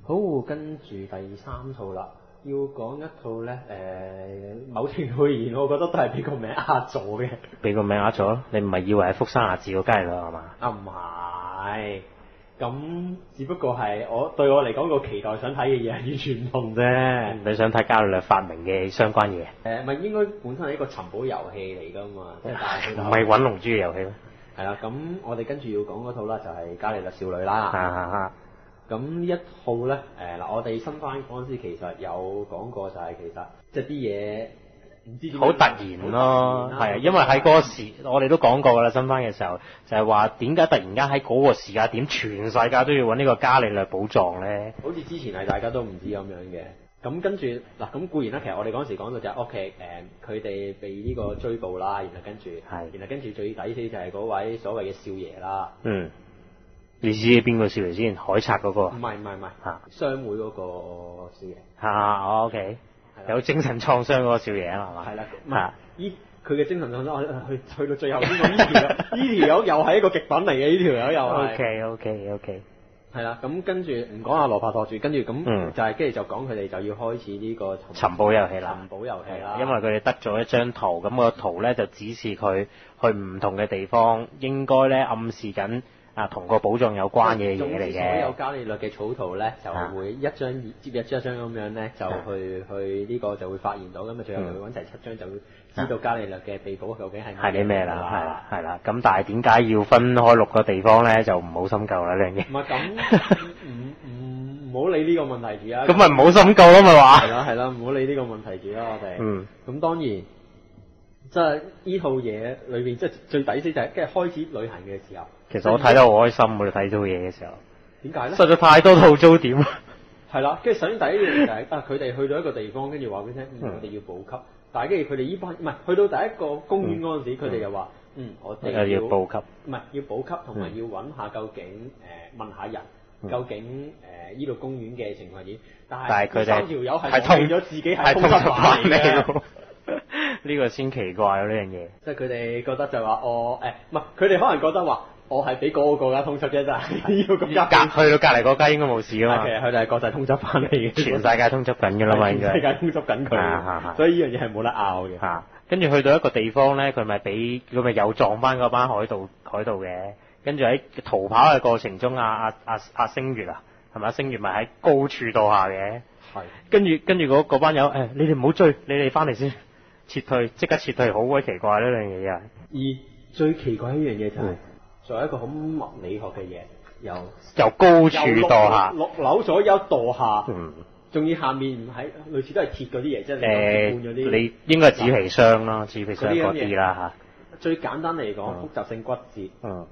好，跟住第3套啦，要講一套咧，某程度而言，我覺得都係俾個名呃咗嘅。 俾個名呃咗？你唔係以為係福山雅治個佳麗係嘛？ 啊，唔係，咁只不過係對我嚟講個期待想睇嘅嘢係完全唔同啫。 你想睇伽利略發明嘅相關嘢？ 咪應該本身係一個尋寶遊戲嚟㗎嘛，即係但係唔係揾龍珠嘅遊戲咩？ 係啦，咁我哋跟住要講嗰套啦，就係伽利略少女啦。咁呢一套咧，嗱，我哋新番嗰陣時其實有講過，就係其實即係啲嘢唔知點好突然咯，係啊，因為喺嗰個時，我哋都講過㗎啦，新番嘅時候就係話點解突然間喺嗰個時間點，全世界都要揾呢個伽利略寶藏咧？ 好似之前係大家都唔知咁樣嘅。咁跟住嗱，咁固然啦，其實我哋嗰陣時講到就係 OK，佢哋被呢個追捕啦，然後跟住最抵死就係嗰位所謂嘅少爺啦。 嗯。你知邊個少爺先？海賊嗰個？ 唔係，商會嗰個少爺。 OK，有精神創傷嗰個少爺啊嘛？ 係啦，佢嘅精神創傷，去到最後邊個呢條友又係一個極品嚟嘅，呢條友又係。 OK。 係啦，咁跟住唔講阿羅伯托住，跟住咁就係跟住就講佢哋就要開始呢個尋寶遊戲啦。 尋寶遊戲啦， 因為佢哋得咗一張圖，咁個圖咧就指示佢去唔同嘅地方，應該咧暗示緊。同個寶藏有關嘅嘢嚟嘅。所有伽利略嘅草圖咧，就會一張接一張咁樣咧，就去呢個就會發現到，咁啊最後佢揾齊7張就會知道伽利略嘅秘寶究竟係啲咩啦，係啦。咁但係點解要分開6個地方咧？就唔好深究啦呢樣嘢。 唔係咁，唔好理呢個問題住啦。 咁咪唔好深究咯，咪話。 係啦，唔好理呢個問題住啦，我哋。咁當然。即係呢套嘢裏邊，即係最抵死就係跟住開始旅行嘅時候。 其實我睇得好開心，我哋睇套嘢嘅時候。 點解咧？ 實在太多套租點。 係啦，跟住首先第一樣就係佢哋去到一個地方，跟住話俾你聽，我哋要補給。但係跟住佢哋呢班唔係去到第一個公園嗰陣時，佢哋又話，我哋要補給， 唔係要補給，同埋要揾下究竟問下人，究竟呢度公園嘅情況點？但係佢哋3條友係忘記咗自己係通緝犯嚟嘅。 呢個先奇怪咯，呢樣嘢。 即係佢哋覺得就話唔係佢哋可能覺得話我係俾嗰個國家通緝啫，但係要咁去到隔離國家應該冇事㗎嘛。 其實佢哋係國際通緝犯嚟嘅， 全世界通緝緊㗎啦嘛，應該。 全世界通緝緊佢，所以呢樣嘢係冇得拗嘅。 跟住去到一個地方咧，佢咪又撞翻嗰班海盜嘅，跟住喺逃跑嘅過程中，阿星月係咪？星月咪喺高處墮下嘅。係。跟住嗰班友你哋唔好追，你哋翻嚟先。即刻撤退，好鬼奇怪呢樣嘢啊！ 而最奇怪一樣嘢就係，作為一個好物理學嘅嘢， 由高處墮下 ，6樓左右墮下，仲要下面唔係類似都係鐵嗰啲嘢，即係你嗰啲。你應該係紙皮箱啦，紙皮箱嗰啲啦嚇。 最簡單嚟講，複雜性骨折，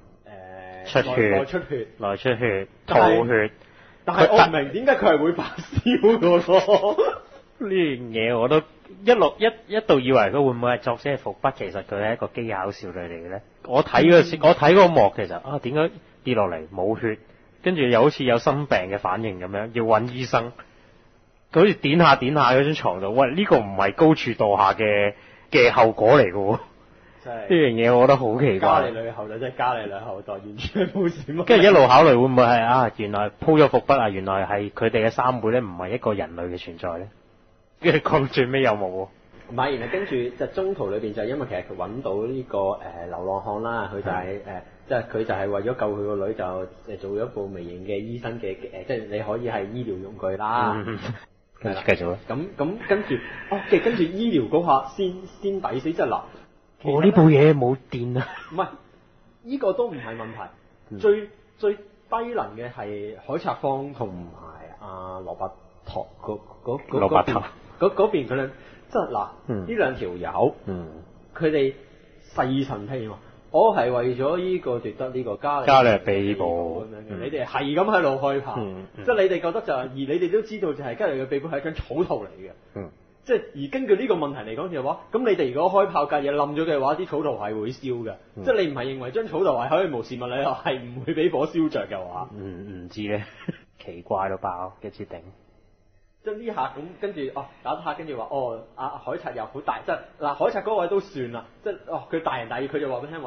內出血，吐血。 但係我唔明點解佢係會發燒㗎喎？ 呢樣嘢我都一度以為佢會唔會係作者伏筆，其實佢係一個技巧少女嚟嘅咧。我睇嗰個幕其實點解跌落嚟冇血，跟住又好似有心病嘅反應咁樣，要揾醫生。佢好似點下嗰張床度，喂，呢個唔係高處墮下嘅後果嚟嘅喎。呢樣嘢我覺得好奇怪。 伽利略嘅後代即係伽利略後代，完全冇事。 跟住一路考慮會唔會係原來鋪咗伏筆啊？原來係佢哋嘅3妹咧，唔係一個人類嘅存在咧。跟住講最尾有冇喎？ 唔係，然後跟住就中途裏邊就因為其實佢揾到呢個流浪漢啦，佢就係即係佢就係為咗救佢個女就做咗部微型嘅醫生嘅即係你可以係醫療用具啦。 跟住繼續啦。 咁跟住跟住醫療嗰下先抵死，即係嗱。 呢部嘢冇電啊！ 唔係，呢個都唔係問題。最低能嘅係海賊方同埋阿羅伯托嗰邊佢哋，即係嗱呢2條友，佢哋誓神譬如話，我係為咗呢個奪得呢個伽利略秘寶咁樣嘅，你哋係咁喺度開炮，即係你哋覺得就係，而你哋都知道就係伽利略秘寶係一張草圖嚟嘅，即係而根據呢個問題嚟講嘅話，咁你哋如果開炮架嘢冧咗嘅話，啲草圖係會燒嘅，即係你唔係認為張草圖係可以無視物理學係唔會俾火燒着嘅話， 唔知咧，奇怪到爆嘅設定。 即係呢下咁跟住打下，跟住話海賊又好大，即係嗱海賊嗰位都算啦，即係佢大仁大義，佢就話俾你聽話，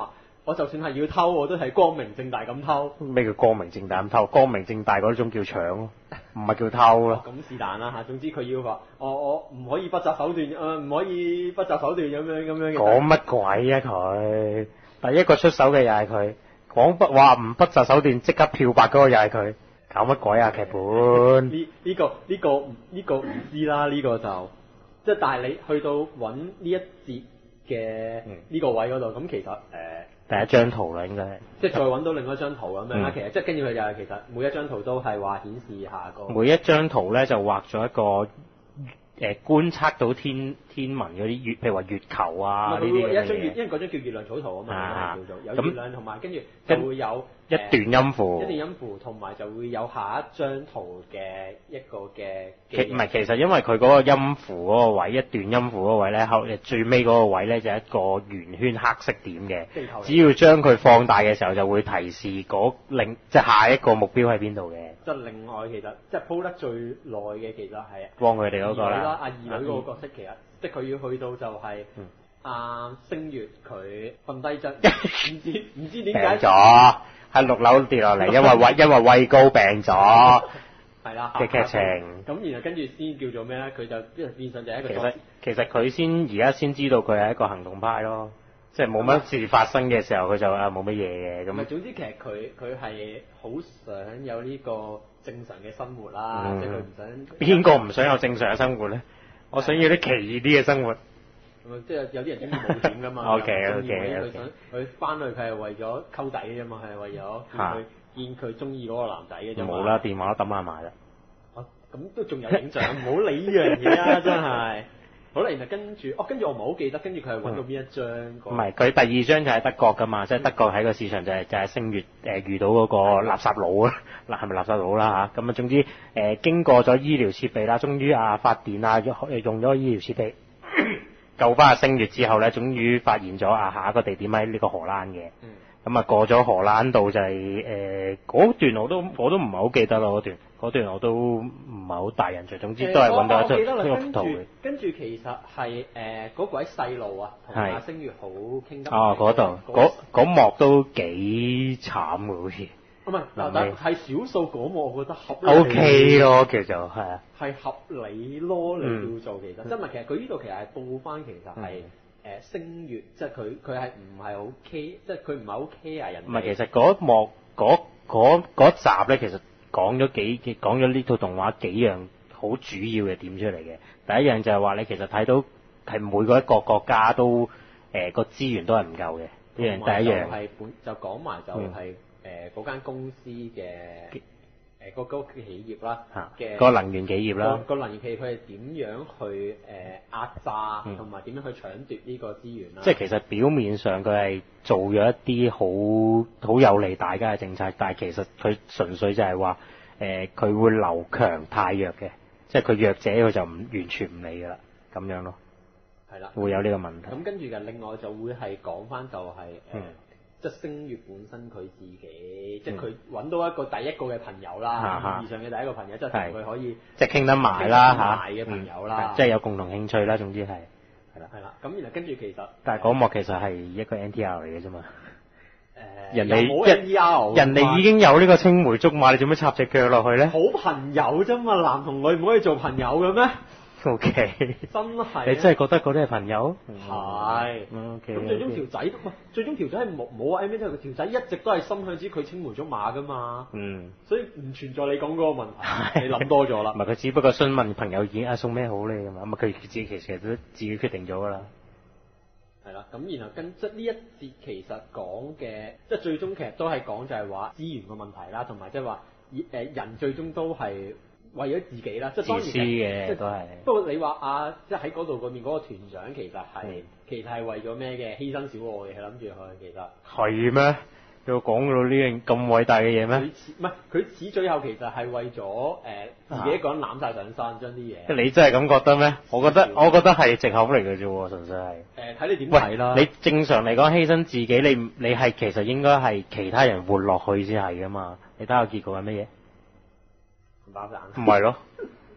我就算係要偷，我都係光明正大咁偷。 咩叫光明正大咁偷？光明正大嗰種叫搶咯，唔係叫偷咯。 咁是但啦嚇，總之佢要話，我唔可以不擇手段，唔可以不擇手段咁樣嘅。 講乜鬼啊佢？第一個出手嘅又係佢，講不話唔不擇手段即刻漂白嗰個又係佢，搞乜鬼啊劇本？ 呢個唔知啦，呢個就即係但係你去到揾呢一節嘅呢個位嗰度，咁其實第一張圖啦，應該係即係再揾到另一張圖咁樣啦。其實即係跟住佢就係其實每一張圖都係話顯示下個每一張圖咧就畫咗一個觀察到天文嗰啲月，譬如話月球啊呢啲嘅嘢。 因為嗰張叫月亮草圖啊嘛，叫做有月亮同埋跟住就會有一段音符， 同埋就會有下一張圖嘅一個嘅。 唔係，其實因為佢嗰個音符嗰個位，一段音符嗰個位咧，後最尾嗰個位咧就係一個圓圈黑色點嘅。只要將佢放大嘅時候，就會提示即係下一個目標喺邊度嘅。即係另外其實即係鋪得最耐嘅其實係幫佢哋嗰個啦。 阿二女嗰個角色其實即係佢要去到就係阿星月佢瞓低質，唔知點解病咗。喺6樓跌落嚟，因為畏高病咗， 係啦嘅劇情。 咁然後跟住先叫做咩咧？佢就變相就係一個其實佢而家先知道佢係一個行動派咯，即係冇乜事發生嘅時候，佢就冇乜嘢嘅咁。 唔係，總之其實佢係好想有呢個正常嘅生活啦，即係佢唔想。邊個唔想有正常嘅生活咧？我想要啲奇異啲嘅生活。 即係有啲人中意冒險㗎嘛。 OK。 佢想佢翻去佢係為咗溝仔嘅啫嘛，係為咗見佢中意嗰個男仔嘅啫嘛。 冇啦，電話都抌埋啦。 咁都仲有影像，唔好理呢樣嘢啊！真係。好啦，然後跟住我唔係好記得，跟住佢係揾到邊一張？唔係，佢第二張就係德國㗎嘛，即係德國喺個市場就係星月遇到嗰個垃圾佬啦，係咪垃圾佬啦嚇？咁啊總之經過咗醫療設備啦，終於發電用咗醫療設備。救翻阿星月之後咧，終於發現咗下一個地點喺呢個荷蘭嘅。咁過咗荷蘭度就係嗰段我都唔係好記得啦，嗰段我都唔係好大印象。總之都係揾到一張幅圖嘅。 跟住其實係嗰位細路啊，同阿星月好傾得。 嗰度嗰幕都幾慘嘅好似。 唔係，但係少數嗰幕，我覺得合理。 OK 咯，叫做係啊。 係合理咯，你叫做其實，即係其實佢呢度其實係報翻其實係星月，即係佢係唔係好 care，即係佢唔係好 care 人。 唔係，其實嗰幕嗰集咧，其實講咗呢套動畫幾樣好主要嘅點出嚟嘅。第一樣就係話你其實睇到係每個一個國家都個資源都係唔夠嘅。呢樣第一樣。係就講埋就係。嗰間公司嘅嗰個企業啦嘅個能源企業啦， 個能源企業佢係點樣去壓榨同埋點樣去搶奪呢個資源啦？ 即係其實表面上佢係做咗一啲好有利大家嘅政策，但係其實佢純粹就係話佢會留強汰弱嘅，即係佢弱者佢就完全唔理㗎啦，咁樣咯。 係啦， 會有呢個問題。 咁跟住嘅另外就會係講翻就係即係星月本身佢自己，即係佢揾到一個第一個嘅朋友啦，意義上嘅第一個朋友，即係同佢可以即係傾得埋啦嚇嘅朋友啦， 即係有共同興趣啦，總之係啦。 係啦，咁然後跟住其實， 但係嗰幕其實係一個 NTR 嚟嘅啫嘛。人哋已經有呢個青梅竹馬，你做咩插隻腳落去咧？ 好朋友啫嘛，男同女唔可以做朋友嘅咩 ？O K， 真係你真係覺得嗰啲係朋友？ 係。 O K。 咁最終條仔最終條仔係冇啊 M V 條仔一直都係心向知佢青梅竹馬噶嘛。所以唔存在你講嗰個問題，你諗多咗啦。 唔係佢只不過詢問朋友已經送咩好咧咁啊，咁佢自己其實都自己決定咗噶啦。 係啦，咁然後即呢一節其實講嘅，即係最終其實都係講就係話資源嘅問題啦，同埋即係話人最終都係為咗自己啦，即係當然自私嘅都係。 不過你話即係喺嗰度嗰邊嗰個團長其實係為咗咩嘅？犧牲小我嘅，係諗住佢其實。 係咩？有講到呢樣咁偉大嘅嘢咩？ 佢似最後其實係為咗自己一個人攬晒上身將啲嘢。 你真係咁覺得咩？我覺得係藉口嚟嘅啫喎，純粹係。 睇你點睇啦。 你正常嚟講犧牲自己，你係其實應該係其他人活落去先係噶嘛？你睇下結果係乜嘢？唔係咯，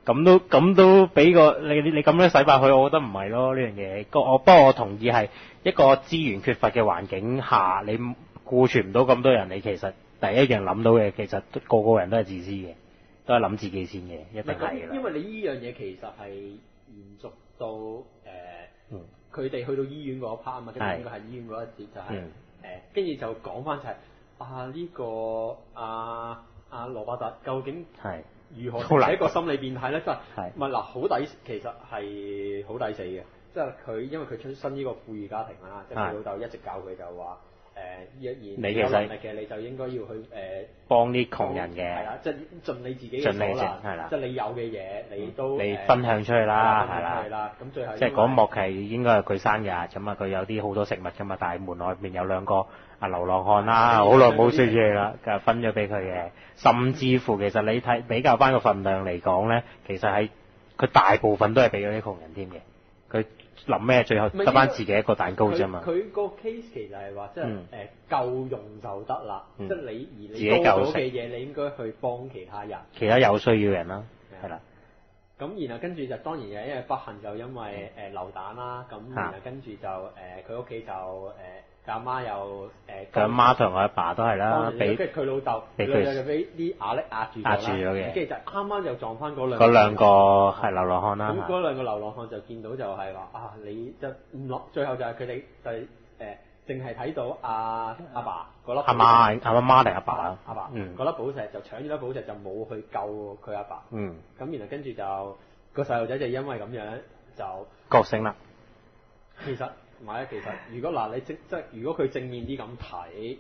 咁都俾個你咁樣洗白佢，我覺得唔係咯呢樣嘢。不過我同意係一個資源缺乏嘅環境下，你顧全唔到咁多人，你其實第一樣諗到嘅，其實個個人都係自私嘅，都係諗自己先嘅，一定係啦。 因為你呢樣嘢其實係延續到佢哋去到醫院嗰一 part 啊嘛，即係應該係醫院嗰一節就係跟住就講翻就係呢個阿羅伯特究竟係如何係一個心理變態咧？即係唔係嗱？好抵，其實係好抵死嘅。即係佢因為佢出身呢個富裕家庭啦，即係佢老豆一直教佢就話若然你有能力嘅，你就應該要去幫啲窮人嘅。係啦，即係盡你自己嘅所能， 係啦， 即係你有嘅嘢你都你分享出去啦，係啦。咁最後即係嗰幕係應該係佢生日咁啊，佢有啲好多食物㗎嘛，但係門外面有兩個流浪漢啦，好耐冇食嘢啦，就分咗俾佢嘅。甚至乎其實你睇比較翻個份量嚟講咧，其實係佢大部分都係俾咗啲窮人添嘅。佢諗咩？最後得翻自己一個蛋糕啫嘛。 佢個 case 其實係話，即係夠用就得啦。即係你自己夠食嘅嘢，你應該去幫其他人。 其他有需要人啦，係啦。 咁然後跟住就當然又因為不幸就因為流彈啦，咁然後跟住就佢屋企就佢阿媽又佢阿媽同佢阿爸都係啦， 俾佢老豆，佢老豆就俾啲壓力壓住咗嘅，跟住就啱啱就撞翻嗰兩個係流浪漢啦。 咁嗰兩個流浪漢就見到就係話你就唔落，最後就係佢哋就係淨係睇到阿爸嗰粒阿媽定阿爸啊？ 阿爸嗰粒寶石就搶咗粒寶石就冇去救佢阿爸。咁然後跟住就個細路仔就因為咁樣就覺醒啦。 其實唔係啊，其實如果嗱你即係如果佢正面啲咁睇，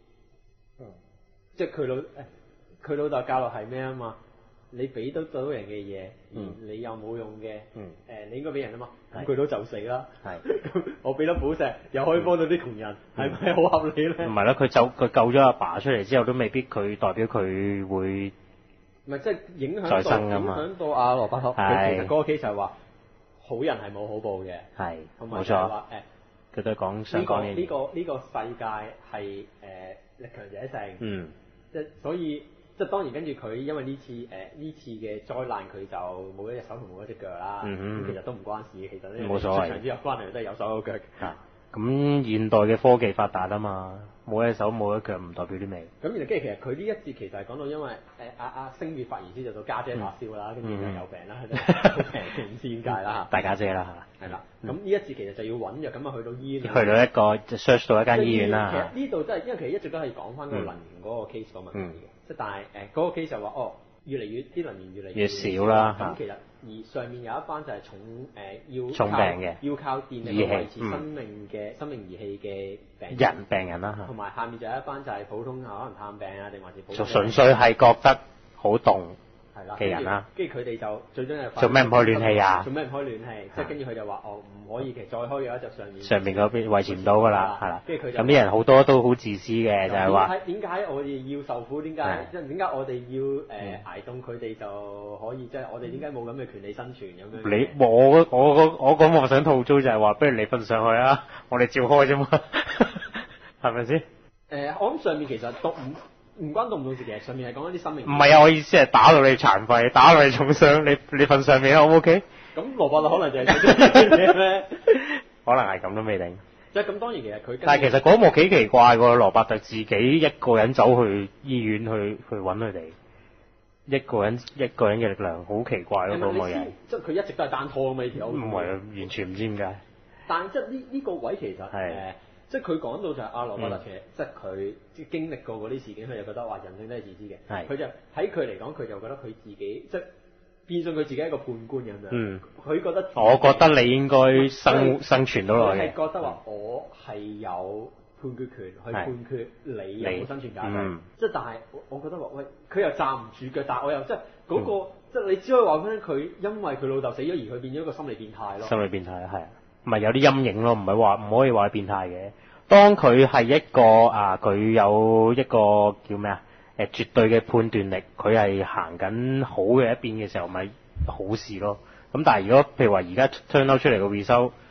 即係佢老豆教落係咩啊嘛？你俾得到人嘅嘢，你又冇用嘅，你應該俾人啊嘛。咁佢都就死啦。咁我俾粒寶石又可以幫到啲窮人，係咪好合理咧？ 唔係啦，佢救咗阿爸出嚟之後，都未必佢代表佢會唔係即係影響到阿羅伯特。其實嗰個 case 就係話好人係冇好報嘅， 係冇錯。 佢都係想講嘢。 呢個世界係力強者勝。即係所以。即係當然，跟住佢因為呢次嘅災難，佢就冇一隻手同冇一隻腳啦。咁其實都唔關事，其實呢出場之後翻嚟都係有手有腳。 咁現代嘅科技發達啊嘛，冇一手冇一腳唔代表啲咩。 咁然後跟住其實佢呢一節其實係講到因為阿星月發言師就到家姐發燒啦，跟住就有病啦，好平唔知點解啦。 大家姐啦係啦。咁呢一節其實就要揾藥，咁啊去到醫院。 去到一個 search 到一間醫院啦。 其實呢度真係因為其實一直都係講翻嗰個能源嗰個 case 嗰問題嘅。即係但係嗰個 case 就話越嚟越啲能源越嚟越少啦。咁其實而上面有一班就係重病嘅，要靠電力維持生命儀器嘅病人啦。 同埋下面就有一班就係普通可能探病啊，定還是普通純粹係覺得好凍嘅人啦。 跟住佢哋就最終係做咩唔開暖氣啊？ 做咩唔開暖氣？即係跟住佢就話唔可以，其實再開嘅話就上面嗰邊維持唔到㗎啦，係啦。跟住佢就咁啲人好多都好自私嘅，就係話點解我哋要受苦？點解我哋要捱凍？佢哋就可以即係我哋點解冇咁嘅權利生存咁樣？ 我講我想吐槽就係話，不如你瞓上去啊！我哋照開啫嘛，係咪先？ 我諗上面其實都唔關凍唔凍事，其實上面係講一啲生命。 唔係啊，我意思係打到你殘廢，打到你重傷，你瞓上面 O 唔 OK？ 咁羅伯特可能就係做啲嘢咩？ 可能係咁都未定。 即係咁，當然其實佢。 但係其實嗰幕幾奇怪喎，羅伯特自己一個人走去醫院去揾佢哋，一個人嘅力量，好奇怪咯嗰個人。 即係佢一直都係單拖咁嘛呢條。 唔係啊，完全唔知點解。 但即係呢個位其實即係佢講到就係阿羅伯特其實即係佢經歷過嗰啲事件，佢就覺得話人性都係自私嘅。佢就喺佢嚟講，佢就覺得佢自己即係變相佢自己係一個判官咁樣。佢覺得我覺得你應該生存到落去。 佢係覺得話我係有判決權去判決你有冇生存價值。即係但係我覺得話喂，佢又站唔住腳，但係我又即係嗰個即係你只可以話俾佢，因為佢老豆死咗而佢變咗一個心理變態咯。 心理變態係啊。咪有啲陰影咯，唔可以話係變態嘅。當佢係一個佢有一個叫咩絕對嘅判斷力，佢係行緊好嘅一邊嘅時候，咪好事咯。咁但係如果譬如話而家 turn out 出嚟個 result，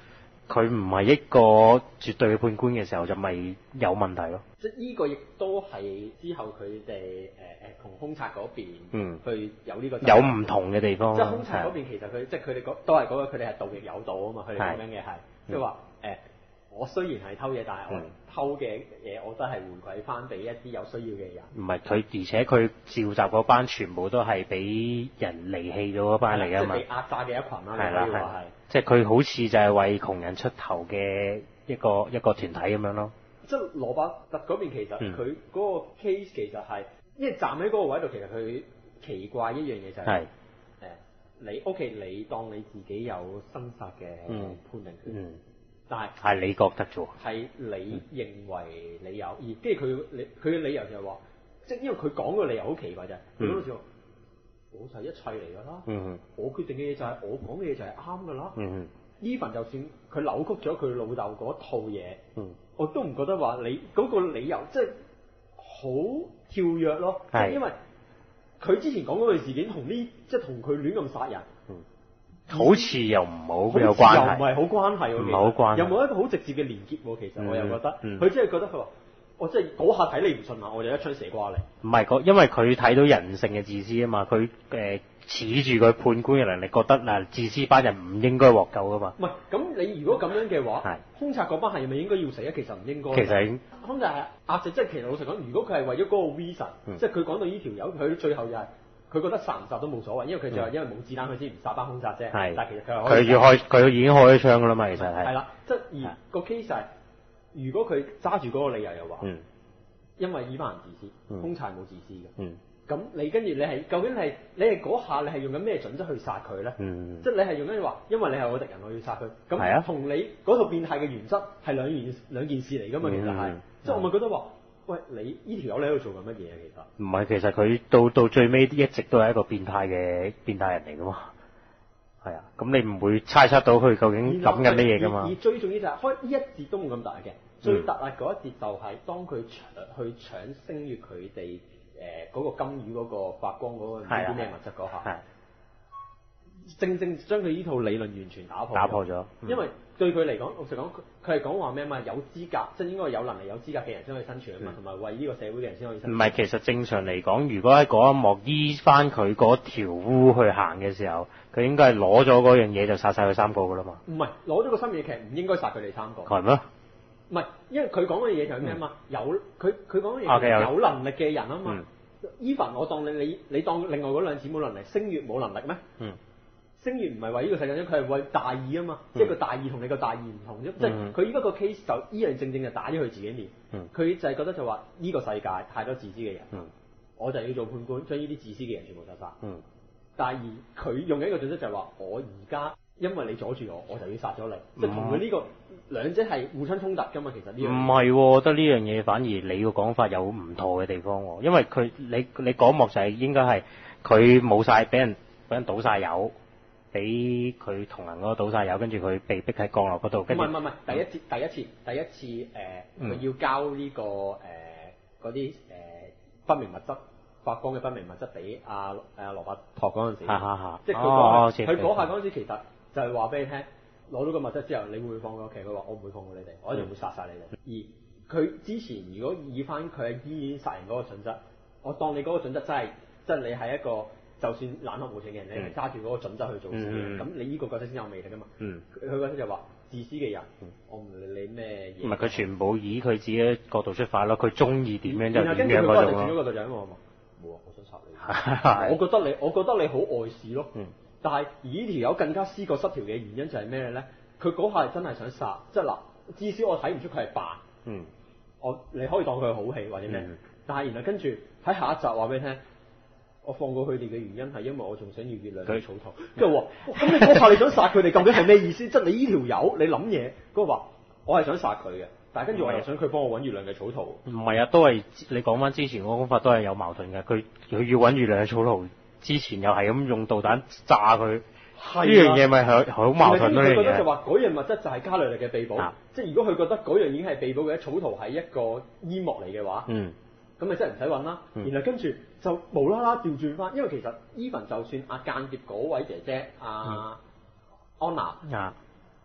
佢唔係一個絕對嘅判官嘅時候，就咪有問題咯。 即係呢個亦都係之後佢哋同兇賊嗰邊去有呢個有唔同嘅地方。 即係兇賊嗰邊其實佢即係佢哋都係嗰個佢哋係盜亦有道啊嘛，佢哋講緊嘅係即係話我雖然係偷嘢，但係我偷嘅嘢我都係回饋翻俾一啲有需要嘅人。唔係佢，而且佢召集嗰班全部都係俾人離棄咗嗰班嚟㗎嘛。即係被壓榨嘅一群啦， 係可以話係。即係佢好似就係為窮人出頭嘅一個團體咁樣咯。 即係羅伯特嗰邊其實佢嗰個 case 其實係，因為站喺嗰個位度，其實佢奇怪一樣嘢就係你 OK， 你當你自己有生殺嘅判定權。但係你覺得啫喎， 係你認為你有，而跟住佢嘅理由就係話，即係因為佢講個理由好奇怪啫，佢嗰陣時話我就係一切嚟㗎啦，我決定嘅嘢就係我講嘅嘢就係啱㗎啦，even 就算佢扭曲咗佢老豆嗰套嘢，我都唔覺得話你嗰個理由即係好跳躍咯，因為佢之前講嗰件事件同呢即係同佢亂咁殺人。 好似又唔好有關係， 又唔係好關係喎， 唔係好關係， 有冇一個好直接嘅連結喎？其實我又覺得，佢只係覺得佢話，我即係嗰下睇你唔順眼，我就一槍射瓜你。 唔係因為佢睇到人性嘅自私啊嘛，佢恃住佢判官嘅能力，覺得自私班人唔應該獲救噶嘛。 唔係，咁你如果咁樣嘅話，兇賊嗰班係咪應該要死啊？其實唔應該。 其實兇賊係壓制，即係其實老實講，如果佢係為咗嗰個 reason，即係佢講到呢條友，佢最後又係。佢覺得殺唔殺都冇所謂，因為佢就係因為冇子彈，佢先唔殺班兇賊啫。但係其實佢已經開咗槍㗎啦嘛，其實係。係啦，即係而個 case 係，如果佢揸住嗰個理由又話，因為呢班人自私，兇賊冇自私嘅。咁你跟住你係究竟你係嗰下你係用緊咩準則去殺佢咧？即係你係用緊話，因為你係我敵人，我要殺佢。咁同你嗰套變態嘅原則係兩件事嚟㗎嘛，其實係。即係我咪覺得話。喂，你呢條友你喺度做緊乜嘢啊？其實唔係，其實佢到最尾一直都係一個變態人嚟噶嘛。係啊，咁你唔會猜測到佢究竟諗緊乜嘢噶嘛？而最重要就係開呢一節都冇咁大嘅，最突壓嗰一節就係當佢去搶星月佢哋嗰個金魚嗰個發光嗰個唔知啲咩物質嗰下，正將佢呢套理論完全打破咗。因為對佢嚟講，老實講，佢係講話咩嘛？有資格，即係應該有能力、有資格嘅人先可以生存啊嘛，同埋為呢個社會嘅人先可以生存。唔係，其實正常嚟講，如果喺嗰一幕依翻佢嗰條烏去行嘅時候，佢應該係攞咗嗰樣嘢就殺晒佢三個噶啦嘛。唔係，攞咗個深夜劇唔應該殺佢哋三個。係咩？唔係，因為佢講嘅嘢就係咩啊嘛？佢講嘅嘢有能力嘅人啊嘛。Even 我當你當另外嗰兩姊妹冇能力，星月冇能力咩？星月唔係為呢個世界，佢係為大義啊嘛，即係個大義同你個大義唔同啫，即係佢依家個 case 就依樣正正就打咗佢自己面，佢就係覺得就話呢個世界太多自私嘅人，我就要做判官，將呢啲自私嘅人全部殺殺。但係佢用嘅一個準則就係話，我而家因為你阻住我就要殺咗你，即係同佢呢個兩者係互相衝突㗎嘛，其實呢樣。唔係，我覺得呢樣嘢反而你個講法有唔妥嘅地方喎，因為你講幕就係應該係佢冇晒俾人倒晒油。俾佢同人嗰個倒晒油，跟住佢被逼喺降落嗰度。唔係，第一次佢要交呢個嗰啲不明物質發光嘅不明物質俾阿羅伯托嗰陣時，即係佢嗰下嗰陣時其實就係話俾你聽，攞到個物質之後，你會唔會放過屋企？佢話我唔會放過你哋，我一定會殺晒你哋。而佢之前如果以翻佢喺醫院殺人嗰個準則，我當你嗰個準則真係你係一個。就算冷酷無情嘅人，你係揸住嗰個準則去做事嘅，咁你呢個角色先有魅力噶嘛？佢嗰陣就話自私嘅人，我唔理你咩嘢。唔係佢全部以佢自己角度出發咯，佢中意點樣就點樣嗰種咯。然後跟住佢嗰陣就轉咗個隊長喎，冇啊，我想殺你。我覺得你好礙事咯。但係而呢條友更加思覺失調嘅原因就係咩咧？佢嗰下真係想殺，即係嗱，至少我睇唔出佢係扮。你可以當佢係好戲或者咩？但係然後跟住喺下一集話俾你聽。我放過佢哋嘅原因係因為我仲想要月亮嘅草圖，跟住話咁你嗰下你想殺佢哋究竟係咩意思？即係你呢條友你諗嘢，嗰個話我係想殺佢嘅，但係跟住我又想佢幫我揾月亮嘅草圖。唔係啊，都係你講翻之前嗰個講法都係有矛盾嘅。佢要揾月亮嘅草圖之前又係咁用導彈炸佢，呢樣嘢咪係好矛盾咯。佢覺得就話嗰樣物質就係伽利略嘅秘寶，即係如果佢覺得嗰樣已經係秘寶嘅草圖係一個煙幕嚟嘅話。咁咪真係唔使揾啦，然後跟住就無啦啦調轉翻，因為其實 even 就算間諜嗰位姐姐安娜，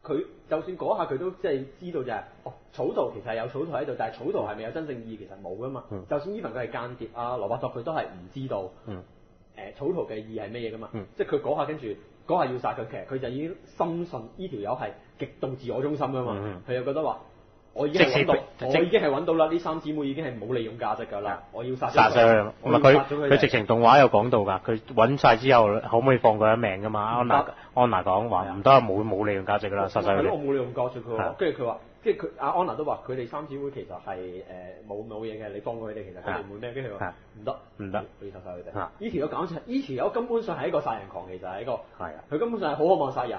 佢就算嗰下佢都即係知道就係、草圖其實係有草圖喺度，但係草圖係咪有真正意義其實冇噶嘛。就算 even 佢係間諜啊，羅伯托佢都係唔知道草圖嘅意義係咩嘢噶嘛。即係佢嗰下跟住嗰下要殺佢，其實佢就已經深信呢條友係極度自我中心噶嘛。佢又覺得話。我已經係揾到啦！呢三姊妹已經係冇利用價值㗎啦，我要殺晒佢。 唔係佢直情動畫有講到㗎，佢揾晒之後可唔可以放佢一命㗎嘛？安娜講話唔得，冇利用價值㗎啦，殺晒佢哋。 我冇利用價值佢，跟住佢話，跟住佢阿安娜都話佢哋三姊妹其實係冇嘢嘅，你放過佢哋其實佢哋唔會咩，跟住佢話唔得，我要殺晒佢哋。呢條友搞錯，呢條友根本上係一個殺人狂，其實係一個佢根本上係好渴望殺人。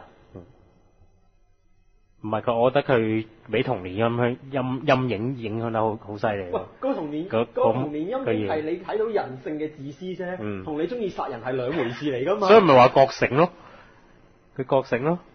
唔係佢，我覺得佢俾童年陰影影響得好犀利。 喂，嗰童年陰影係你睇到人性嘅自私啫，同你中意殺人係兩回事嚟㗎嘛。 所以咪話覺醒咯，佢覺醒咯。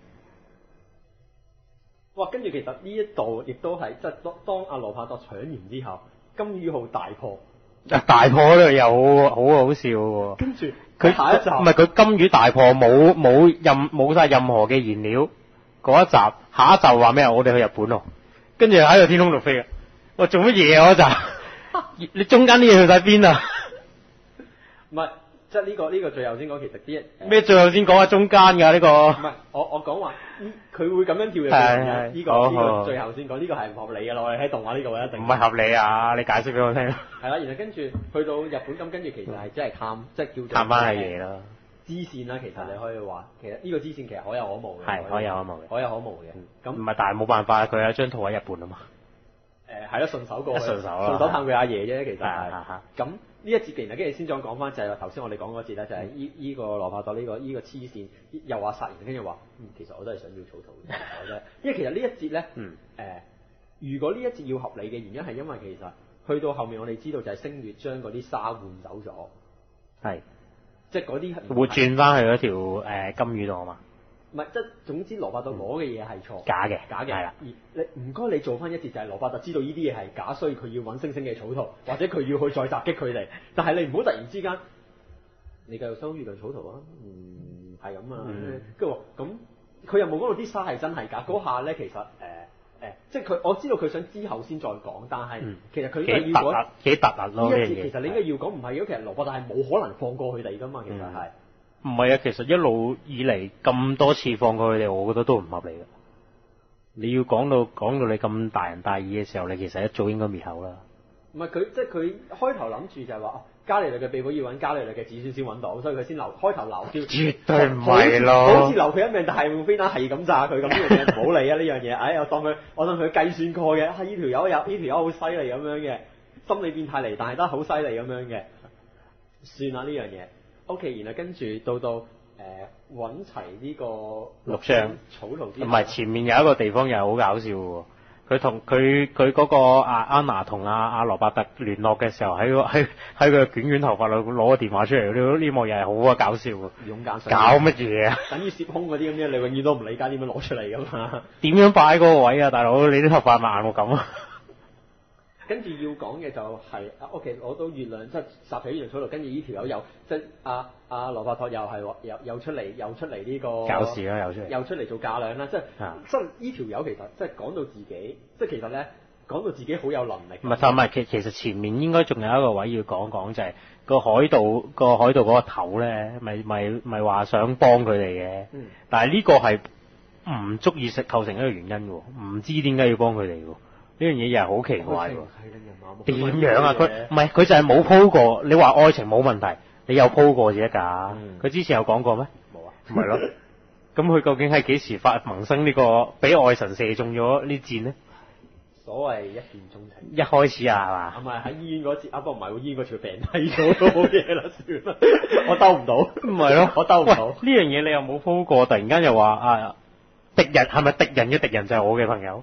哇！跟住其實呢一度亦都係即係當阿羅伯特搶完之後，金魚號大破。 大破嗰度又好笑喎。跟住佢下一集唔係佢金魚大破冇晒任何嘅燃料。嗰一集，下一集話咩？我哋去日本咯，跟住喺個天空度飛啊！我做乜嘢啊？嗰集，你中間啲嘢去晒邊啊？ 唔係，即係呢個最後先講，其實啲咩最後先講啊？中間㗎呢個。唔係，我講話佢會咁樣跳嘅原因，呢個最後先講，呢個係唔合理㗎咯。我哋喺動畫呢個位一定。唔係合理啊！你解釋俾我聽。係啦，然後跟住去到日本咁，跟住其實係真係探，即係叫做探翻下嘢啦。支線啦，其實你可以話，其實呢個支線其實可有可無嘅，係可有可無嘅，可有可無嘅。咁唔係，但係冇辦法，佢有一張圖喺日本啊嘛。係咯，順手過去，順手探佢阿爺啫，其實係。咁呢一節既然跟住先再講翻，就係頭先我哋講嗰節咧，就係依個羅伯特呢個黐線，又話殺人，跟住話，其實我都係想要草圖嘅啫。因為其實呢一節咧，如果呢一節要合理嘅原因係因為其實去到後面我哋知道就係星月將嗰啲沙換走咗，係。即係嗰啲會轉翻去嗰條金魚度啊嘛？唔係，即係總之羅伯特攞嘅嘢係錯，假嘅，係啦。而你唔該，你做翻一節就係羅伯特知道呢啲嘢係假，所以佢要揾星星嘅草圖，或者佢要去再襲擊佢哋。但係你唔好突然之間，你繼續收月亮草圖啊？係咁啊。跟住話咁，佢又冇講到啲沙係真係假。嗰下咧其實即係佢我知道佢想之後先再講，但係其實佢應該要幾突兀咯呢樣嘢。其實你應該要講唔係，如果其實羅伯特係冇可能放過佢哋噶嘛，其實係。唔係啊，其實一路以嚟咁多次放過佢哋，我覺得都唔合理嘅。你要講到你咁大仁大義嘅時候，你其實一早應該滅口啦。唔係佢即係佢開頭諗住就係話，伽利略嘅秘寶要揾伽利略嘅子孫先揾到，所以佢先開頭留叫。絕對唔係咯，好似留佢一命，但係用飛彈係咁炸佢咁，呢樣嘢唔好理啊！呢樣嘢，我當佢計算過嘅，呢條友好犀利咁樣嘅，心理變態嚟，但係都好犀利咁樣嘅，算啦呢樣嘢。OK， 然後跟住到揾齊呢個6張草圖之後，唔係前面有一個地方又係好搞笑喎。佢同佢嗰個安娜同阿羅伯特聯絡嘅時候，喺佢捲捲頭髮度攞個電話出嚟，呢幕又係好搞笑喎。勇敢搞乜嘢啊？等於攝空嗰啲咁嘅，你永遠都唔理解點樣攞出嚟噶嘛？點樣擺嗰個位啊，大佬？你啲頭髮咪硬到咁啊？跟住要講嘅就係OK，攞到月亮即係集起月亮草圖，跟住呢條友又即係阿羅伯特又係又出嚟呢個搞事啦，又出嚟做嫁娘啦，即係呢條友其實即係講到自己，即係其實咧講到自己好有能力。唔係，其實前面應該仲有一個位要講講，就係個海盜嗰個頭咧，咪話想幫佢哋嘅，但係呢個係唔足以構成一個原因嘅喎，唔知點解要幫佢哋喎。呢樣嘢又係好奇怪喎！點樣啊？佢就係冇鋪過。你話愛情冇問題，你有鋪過啫㗎。佢之前有講過咩？冇啊。唔係咯。咁佢究竟係幾時萌生呢個俾愛神射中咗呢箭呢？所謂一見鍾情。一開始啊，係嘛？係咪喺醫院嗰次？不過唔係喎，醫院嗰次病低咗都冇嘢啦，算啦。我兜唔到。唔係咯，我兜唔到。呢樣嘢你又冇鋪過，突然間又話敵人係咪敵人嘅敵人就係我嘅朋友？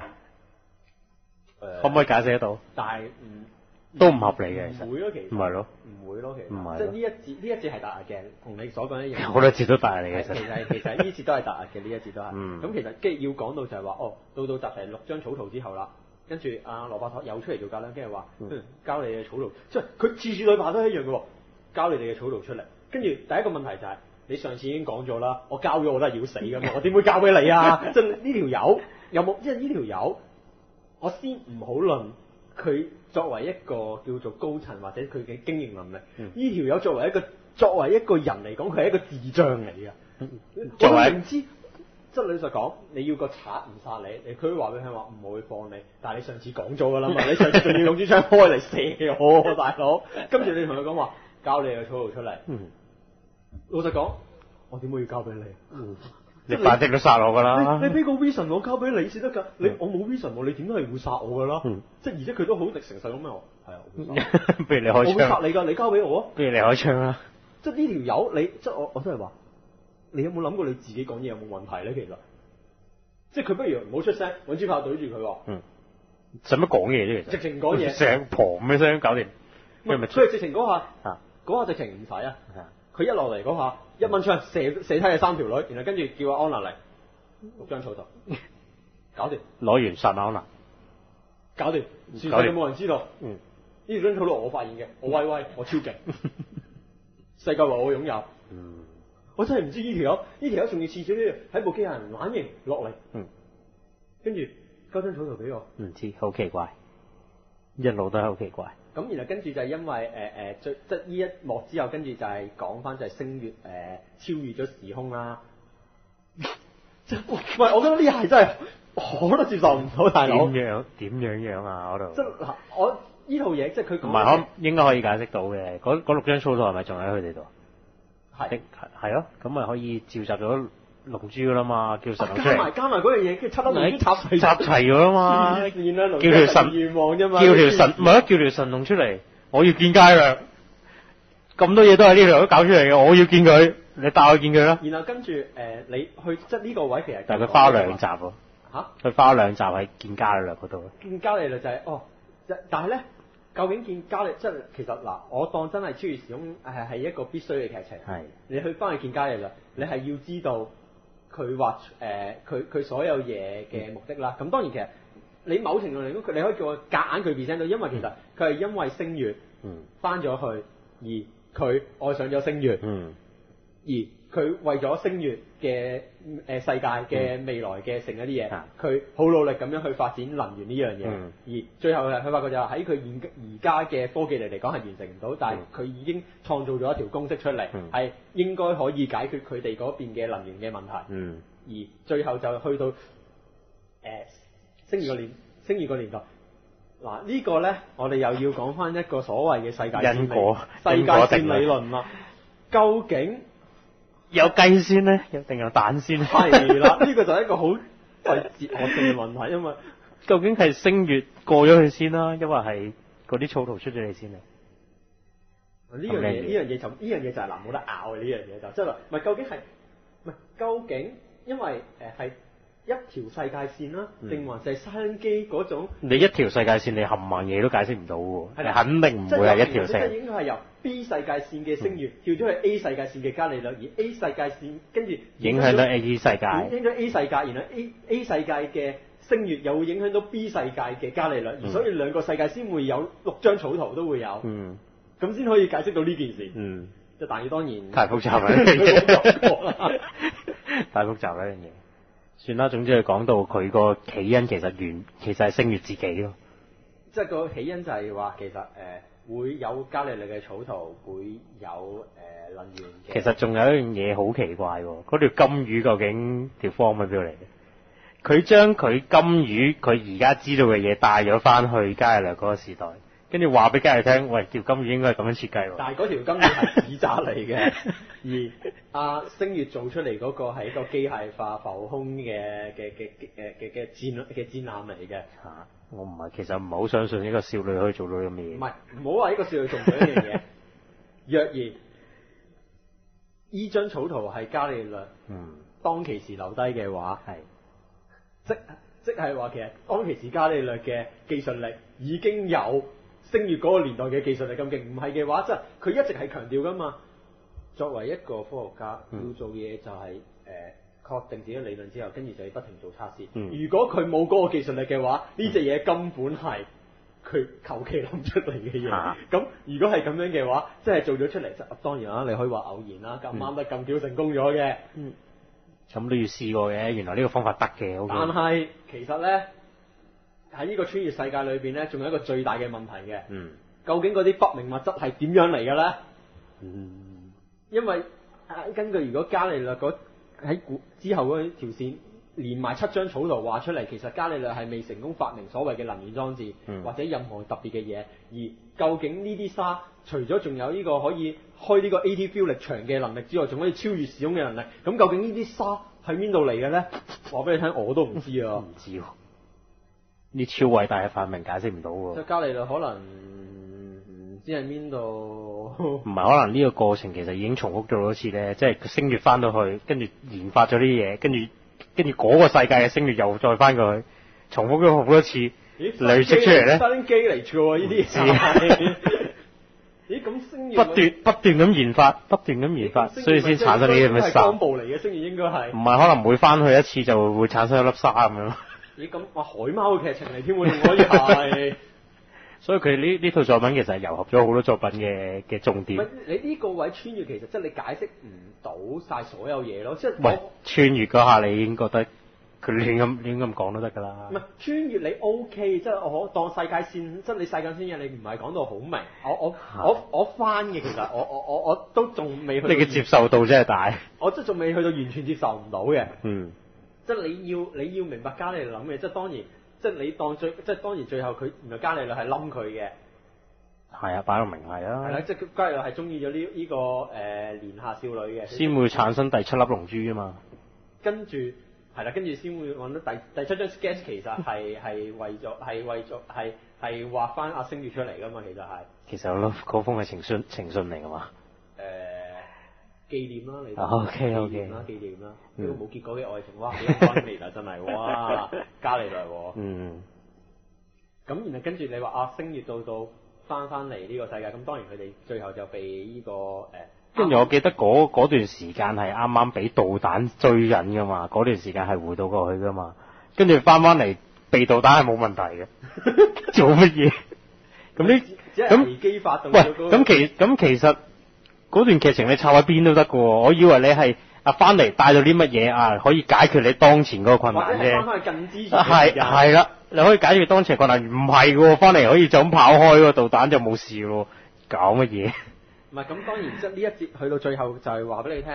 可唔可以解釋得到？但係都唔合理嘅，其實唔會咯，其實唔係咯，唔會咯，其實唔係。即係呢一節係突兀嘅，同你所講一樣。好多節都突兀嚟嘅，其實呢節都係突兀嘅，呢一節都係。咁其實跟住要講到就係話，到集齊6張草圖之後啦，跟住阿羅伯特又出嚟做嫁娘，跟住話交你嘅草圖，即係佢次女話都一樣嘅喎，交你哋嘅草圖出嚟。跟住第一個問題就係你上次已經講咗啦，我交咗我都係要死噶嘛，我點會交俾你啊？即係呢條友有冇？即係呢條友，我先唔好論佢作為一個叫做高層或者佢嘅經營能力，呢條友作為一個人嚟講，佢係一個智障嚟嘅。作為唔知，即係老實講，你要個賊唔殺你，佢會話俾佢話唔會放你，但係你上次講咗㗎啦嘛，你上次仲要用支槍開嚟射我，大佬，跟住你同佢講話交你個草圖出嚟，老實講，我點會要交俾你？ 你反正都殺我㗎啦！ 你俾個 reason 我交俾你先得㗎，我冇 reason 喎，你點都係會殺我㗎啦。即係而且佢都好誠實咁樣，係啊， 不如你開槍， 我會殺你㗎，你交俾我。 不如你開槍啦！ 即係呢條友，你即係我真係話，你有冇諗過你自己講嘢有冇問題咧？其實，即係佢不如唔好出聲，揾支炮對住佢喎。 使乜講嘢啫？其實直情講嘢， 成砰嘅聲搞掂。 所以直情嗰下直情唔使啊！佢一落嚟嗰下，1蚊槍射低嘅3條女，然後跟住叫阿安娜嚟6張草圖，搞掂。攞完殺安娜， 搞掂。全世界冇人知道。呢條張草圖我發現嘅，我威，我超勁。世界話我擁有。我真係唔知呢條友仲要次次呢喺部機械人懶型落嚟。跟住交張草圖俾我。 唔知，好奇怪，一路都係好奇怪。 咁然後跟住就係因為即係呢一幕之後，跟住就係講翻就係星月超越咗時空啦。喂，我覺得呢下係真係我都接受唔到，大佬。點樣啊？嗰度。即係嗱，我呢套嘢即係佢講。唔係應該可以解釋到嘅。嗰6張草圖係咪仲喺佢哋度？係咯，咁咪可以召集咗龍珠噶啦嘛，叫神龍出嚟。加埋嗰樣嘢，跟住7粒龍珠插齊咗啦嘛。叫條神願望啫嘛。叫條神龍出嚟，我要見街啦。咁多嘢都係呢條都搞出嚟嘅，我要見佢，你帶我見佢啦。然後跟住你去即係呢個位其實。但係佢花2集喎。佢花2集喺見伽利略嗰度。見伽利略就係但係咧。究竟見伽利即係其實嗱，我當真係超越時空係一個必須嘅劇情。係你去翻去見伽利略，你係要知道佢話佢所有嘢嘅目的啦。咁當然其實你某程度嚟講，你可以叫我夾硬佢 present 到，因為其實佢係因為星月翻咗去，而佢愛上咗星月，而佢為咗星月嘅世界嘅未來嘅成一啲嘢，佢好努力咁樣去發展能源呢樣嘢，而最後佢發覺就係喺佢而家嘅科技嚟講係完成唔到，但係佢已經創造咗一條公式出嚟，係應該可以解決佢哋嗰邊嘅能源嘅問題，而最後就去到星月個年代。嗱呢個咧，我哋又要講翻一個所謂嘅世界線理論啦。究竟有雞先咧，定有蛋先咧？係啦，呢個就係一個好哲學性嘅問題，因為究竟係星月過咗去先啦，因為係嗰啲草圖出咗嚟先啊？呢樣嘢就係嗱冇得拗嘅，呢樣嘢就即係話唔係究竟係唔係究竟因為係一條世界線啦，定還是係收音機嗰種？你一條世界線，你冚唪嘢都解釋唔到喎，你肯定唔會係一條線。即係應該係由 B 世界線嘅星月跳咗去 A 世界線嘅伽利略，而 A 世界線跟住影響到 A 世界，影響 A 世界，然後 A 世界嘅星月又會影響到 B 世界嘅伽利略，而所以兩個世界先會有6張草圖都會有，咁先可以解釋到呢件事。即係但係當然太複雜啦，太複雜啦呢樣嘢。算啦，總之佢講到佢個起因其實係星月自己咯。即係個起因就係話其實會有伽利略嘅草圖，會有能源嘅。其實仲有一樣嘢好奇怪喎，嗰條金魚究竟條方喺邊度嚟嘅？佢將佢金魚佢而家知道嘅嘢帶咗翻去伽利略嗰個時代，跟住話俾伽利略聽，喂，條金魚應該係咁樣設計喎。但係嗰條金魚係紙紮嚟嘅，而星月做出嚟嗰個係一個機械化浮空嘅戰艦嚟嘅。我其實唔係好相信呢個少女可以做到咁嘅嘢。唔係，唔好話呢個少女做唔到一樣嘢。若然依張草圖係伽利略當其時留低嘅話，即係話其實當其時伽利略嘅技術力已經有星月嗰個年代嘅技術力咁勁。唔係嘅話，即係佢一直係強調噶嘛。作為一個科學家，要做嘢就係確定自己理論之後，跟住就要不停做測試。如果佢冇嗰個技術力嘅話，呢隻嘢根本係佢求其諗出嚟嘅嘢。咁如果係咁樣嘅話，即係做咗出嚟，當然啦，你可以話偶然啦，咁啱得咁巧成功咗嘅。 咁都要試過嘅，原來呢個方法得嘅。OK、 但係其實咧喺呢個穿越世界裏邊咧，仲有一個最大嘅問題嘅。究竟嗰啲不明物質係點樣嚟嘅咧？因為根據如果伽利略喺之後嗰條線連埋7張草圖畫出嚟，其實伽利略係未成功發明所謂嘅能源裝置，或者任何特別嘅嘢。而究竟呢啲沙除咗仲有呢個可以開呢個 AT field 力場嘅能力之外，仲可以超越時空嘅能力。咁究竟呢啲沙喺邊度嚟嘅咧？話俾你聽，我都唔知啊！ 唔知喎，呢超偉大嘅發明解釋唔到喎。 即係伽利略可能唔知喺邊度， 唔係可能呢個過程其實已經重複咗好多次咧，即係星月翻到去，跟住研發咗啲嘢，跟住嗰個世界嘅星月又再翻過去，重複咗好多次，累積出嚟咧。 新機嚟㗎喎，呢啲咦咁星月不斷咁研發，所以先產生呢啲咁嘅沙。 係光暴嚟嘅星月應該係。 唔係可能每翻去一次就會產生一粒沙咁樣。 咦咁哇海貓嘅劇情嚟添喎，仲可以係。 所以佢呢套作品其實係糅合咗好多作品嘅重點。 你呢個位穿越其實即係你解釋唔到晒所有嘢咯，即係喂穿越嗰下你已經覺得佢亂咁講都得㗎啦。 唔係穿越你 OK，即係我當世界線，即係你世界線嘢，你唔係講到好明。我翻嘅其實我都仲未去。 你嘅接受度真係大。 我即係仲未去到完全接受唔到嘅。即係你要明白伽利略諗嘅，即係當然。即係你當即係當然最後佢原來伽利略係冧佢嘅。 係啊，擺到明係啊。 係啦，即係伽利略係中意咗呢個年下少女嘅。先會產生第7粒龍珠啊嘛。 跟住係啦，跟住先會揾到第7張 sketch， 其實係為咗係畫翻阿星月出嚟㗎嘛，其實係。其實我諗嗰封係情信嚟㗎嘛。 紀念啦，你 OK 紀念啦，呢個冇結果嘅愛情，哇，好分裂啊，真係，哇，伽利略喎。咁然後跟住你話阿星月到翻嚟呢個世界，咁當然佢哋最後就被呢個跟住我記得嗰段時間係啱啱俾導彈追緊㗎嘛，嗰段時間係回到過去㗎嘛，跟住翻嚟被導彈係冇問題嘅，做乜嘢？咁危機發動。 喂，咁其實。嗰段劇情你插喺邊都得㗎喎，我以為你係翻嚟帶到啲乜嘢可以解決你當前嗰個困難啫。 翻去近之前。 係啦，你可以解決當前困難，唔係㗎喎，翻嚟可以就咁跑開個導彈就冇事咯，搞乜嘢？ 唔係咁當然即係呢一節去到最後就係話俾你聽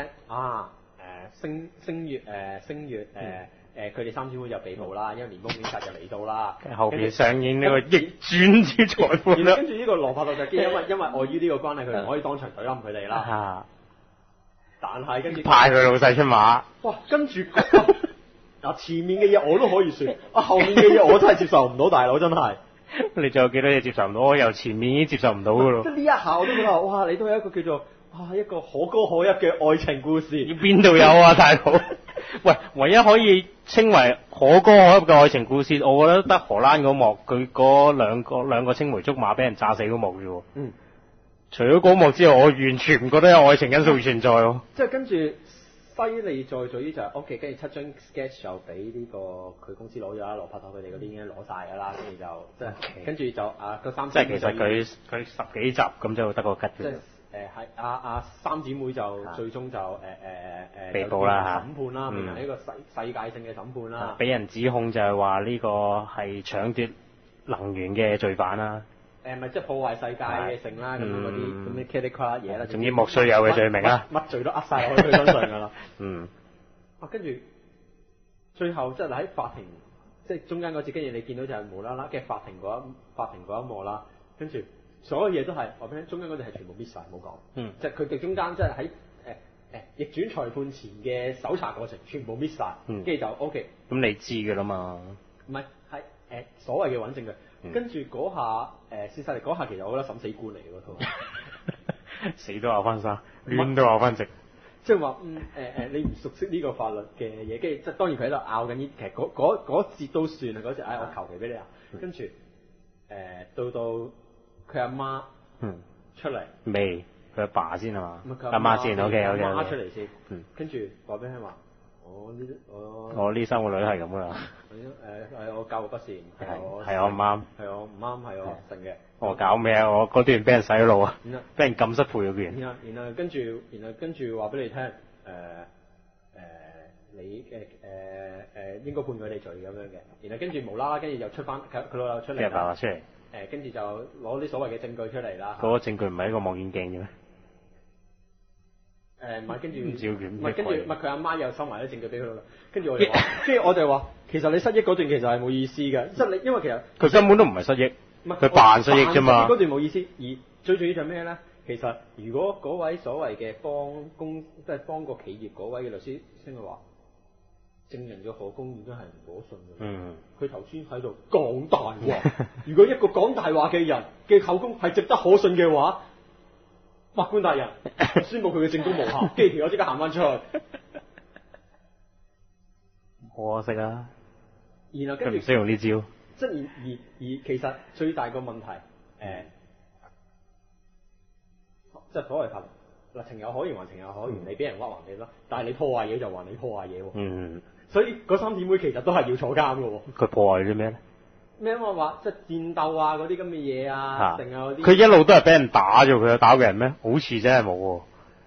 星月佢哋3姊妹就被捕啦，因為連邦警察就嚟到啦。 後邊上映呢個逆轉之裁判啦。 跟住呢個羅伯特就因為礙於呢個關係，佢唔可以當場懟冧佢哋啦。但係跟住派佢老細出馬。 哇！跟住前面嘅嘢我都可以算，後面嘅嘢我真係接受唔到，大佬真係。 你仲有幾多嘢接受唔到？我由前面已經接受唔到㗎咯。 即係呢一下我都覺得哇！你都有一個叫做一個可歌可泣嘅愛情故事。 邊度有啊，大佬？喂，唯一可以稱為可歌可泣嘅愛情故事，我覺得得荷蘭嗰幕，佢嗰兩個青梅竹馬俾人炸死嗰幕啫喎。除咗嗰幕之外，我完全唔覺得有愛情因素存在喎。 即係跟住犀利在於就係 OK，跟住7張 sketch 就俾呢個佢公司攞咗啦，羅伯特佢哋嗰啲已經攞晒㗎啦，跟住就即係跟住就個3 即係其實佢10幾集咁就得個吉嘅。 係阿3姊妹就最終就被捕啦審判啦，面臨呢個世界性嘅審判啦。 俾人指控就係話呢個係搶奪能源嘅罪犯啦。 咪即係破壞世界嘅性啦，咁樣嗰啲咁嘅 critical 嘢啦。 總之莫須有嘅罪名啦。 乜罪都呃晒落去佢身上㗎啦。跟住最後即係喺法庭，即係中間嗰節，跟住你見到就係無啦啦嘅法庭嗰一幕啦，跟住。所有嘢都係，我俾你中間嗰啲係全部 miss 晒，冇講。即係佢哋中間即係喺逆轉裁判前嘅搜查過程，全部 miss 晒，跟住就 OK。 咁你知㗎啦嘛？ 唔係所謂嘅揾證據。跟住嗰下事實嚟嗰下，其實我覺得審死官嚟嘅嗰套。 死都咬翻生，亂都咬翻直。 即係話你唔熟悉呢個法律嘅嘢，跟住即係當然佢喺度拗緊呢，其實嗰節都算啊，嗰節我求其俾你啊。跟住到。佢阿媽出嚟未？佢阿爸先係嘛？阿媽先，OK。阿媽出嚟先，跟住話俾佢話： 我呢三個女係咁噶啦。 係我教育不善， 係我唔啱， 係我唔啱，係我成嘅。 我搞咩啊？我嗰段俾人洗腦啊，俾人禁室配嗰段。 然後跟住話俾你聽，你應該判佢哋罪咁樣嘅。然後跟住無啦啦，跟住又出翻佢老豆出嚟啦。 出嚟。 跟住就攞啲所謂嘅證據出嚟啦。 嗰個證據唔係一個望遠鏡嘅咩？ 唔係跟住唔照唔係跟住唔係佢阿媽又收埋啲證據俾佢啦。跟住我哋話，其實你失憶嗰段其實係冇意思嘅，即係你因為其實佢根本都唔係失憶，佢扮失憶啫嘛。 嗰段冇意思，而最重要就係咩咧？其實如果嗰位所謂嘅即係幫個企業嗰位嘅律師先佢話，證人嘅口供已經係唔可信嘅。佢頭先喺度講大話。如果一個講大話嘅人嘅口供係值得可信嘅話，法官大人宣佈佢嘅證供無效，跟住條友即刻行翻出去。 好可惜啊！ 然後跟住佢唔識用呢招。 即係而其實最大個問題，即係所謂法律嗱，情有可原還情有可原，你俾人屈還你咯，但係你破壞嘢就還你破壞嘢喎。所以嗰三姊妹其實都係要坐監嘅喎。佢破壞咗咩咧？ 咩話即係戰鬥啊嗰啲咁嘅嘢啊，成啊嗰啲。 佢一路都係俾人打咗，佢有打過人咩？好似真係冇喎。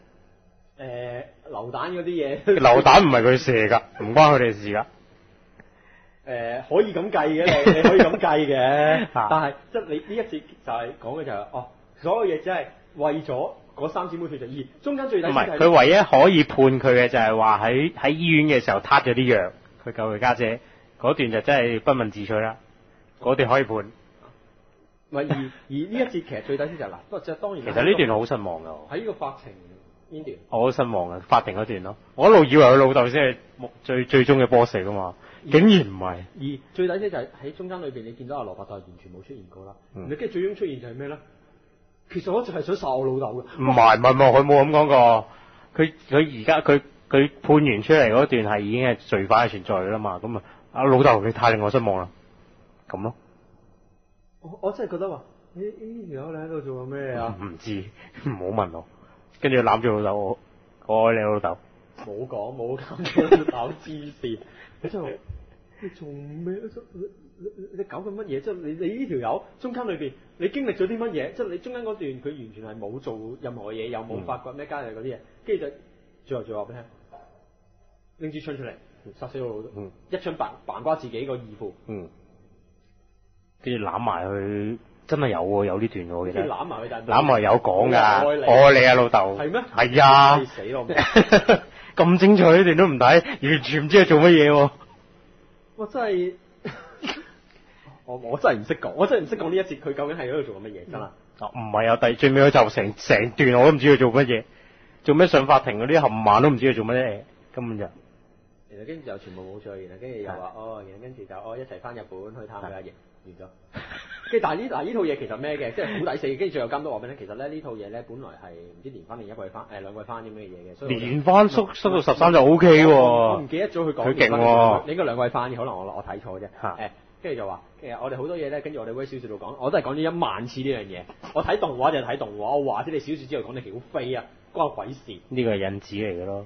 流彈嗰啲嘢。 流彈唔係佢射㗎，唔關佢哋事㗎。 可以咁計嘅，你可以咁計嘅，但係即係你呢一節就係講嘅就係所有嘢只係為咗嗰三姊妹脫罪，而中間最大唔係佢唯一可以判佢嘅就係話喺醫院嘅時候撻咗啲藥，佢救佢家姐嗰段就真係不問自取啦，嗰段可以判。 唔係而呢一節其實最底先就係嗱，不過即係當然。 其實呢段好失望㗎。 喺呢個法庭邊段？ 我好失望嘅法庭嗰段咯，我一路以為佢老豆先係最終嘅 boss 嚟㗎嘛。竟然唔係， 而最底些就係喺中間裏邊，你見到阿羅伯特完全冇出現過啦。你跟住最終出現就係咩咧？其實我就係想殺我老豆嘅。 唔係，佢冇咁講過。佢而家佢判完出嚟嗰段係已經係罪犯嘅存在㗎啦嘛。咁啊，阿老豆佢太令我失望啦。咁咯。 我真係覺得話，呢條友你喺度做緊咩啊？ 唔知，唔好問我。跟住攬住老豆，我愛你老豆。 冇講冇搞搞黐線。你真係你做咩？你搞緊乜嘢？即係你呢條友中間裏邊，你經歷咗啲乜嘢？即係你中間嗰段，佢完全係冇做任何嘢，又冇發掘咩家裏嗰啲嘢，跟住就最後話俾你聽，拎支槍出嚟殺死我老豆，一槍扮瓜自己個義父， 跟住攬埋佢，真係有呢段我記得。 攬埋佢，但係攬埋有講㗎，愛你啊老豆。係咩？係啊。 死咯！ 咁精彩呢段都唔睇，完全唔知佢做乜嘢喎。 我真係，我真係唔識講，我真係唔識講呢一節佢究竟係喺度做緊乜嘢真係。 唔係啊，最尾佢就成段我都唔知佢做乜嘢，做咩上法庭嗰啲冚晚都唔知佢做乜嘢，根本就。 然後跟住就全部冇罪，然後跟住又話然後跟住就一齊翻日本去探佢阿爺，完咗。跟住但係呢套嘢其實咩嘅，即係好抵死。跟住最後監督話俾你聽，其實咧呢套嘢咧本來係唔知連翻定一季翻兩季翻啲咩嘢嘅，所以連翻縮到13就 O K 喎。 我唔記得咗佢講。 佢勁喎， 你應該兩季翻嘅，可能我睇錯啫。跟住就話其實我哋好多嘢咧，跟住我哋喺小説度講，我都係講咗1萬次呢樣嘢。我睇動畫就睇動畫，我話知你小説之後講你曉飛啊，關我鬼事。 呢個係引子嚟嘅咯。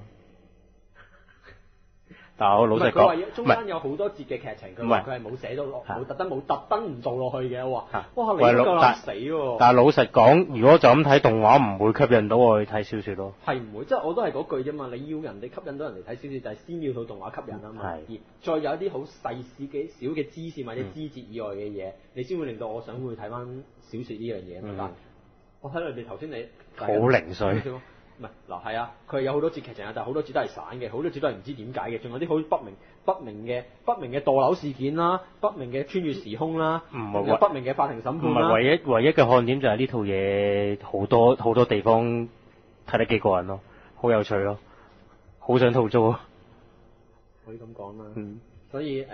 但係我老實講， 佢話中間有好多節嘅劇情，佢話佢係冇寫到落，冇特登唔做落去嘅。我話哇，你都夠膽死喎！ 但係老實講，如果就咁睇動畫，唔會吸引到我去睇小説咯。 係唔會，即係我都係嗰句啫嘛。你要人哋吸引到人哋睇小説，就係先要套動畫吸引啊嘛。而再有一啲好細小嘅支線或者枝節以外嘅嘢，你先會令到我想會睇翻小説呢樣嘢。但係我睇到你頭先你好零碎。 唔係嗱，係啊，佢有好多節劇情啊，但係好多節都係散嘅，好多節都係唔知點解嘅，仲有啲好不明嘅墮樓事件啦，不明嘅穿越時空啦，有不明嘅法庭審判啦。 唔係唯一嘅看點就係呢套嘢好多地方睇得幾過癮咯，好有趣咯，好想吐槽。 可以咁講啦。所以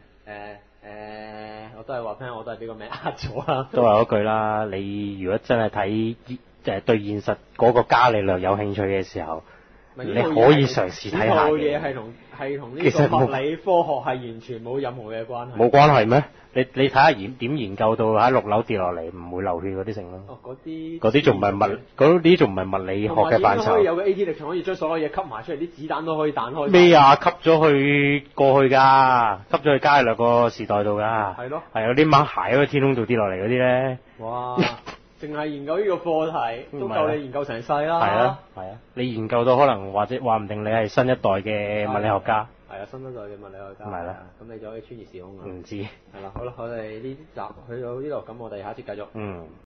我都係話聽，我都係俾個名呃咗啦。 都係嗰句啦，你如果真係睇對現實嗰個家你略有興趣嘅時候， 你可以嘗試睇下嘅。嘢係同呢個物理科學係完全冇任何嘅關係。 冇關係咩？你睇下點研究到喺6樓跌落嚟唔會流血嗰啲成咯？ 哦，嗰啲仲唔係嗰啲仲唔係物理學嘅範疇？ 可以有個 AT 力場可以將所有嘢吸埋出嚟，啲子彈都可以彈開。 咩啊？吸咗去過去㗎，吸咗去伽利略個時代度㗎。 係咯。 係有啲掹鞋喺天空度跌落嚟嗰啲咧。 哇！淨係研究呢個課題都夠你研究成世啦。 係啊，你研究到可能或者話唔定你係新一代嘅物理學家。 係啊，新一代嘅物理學家。 係啦， 咁你就可以穿越時空啊。 唔知。 係啦，好啦，我哋呢集去到呢度，咁我哋下一節繼續。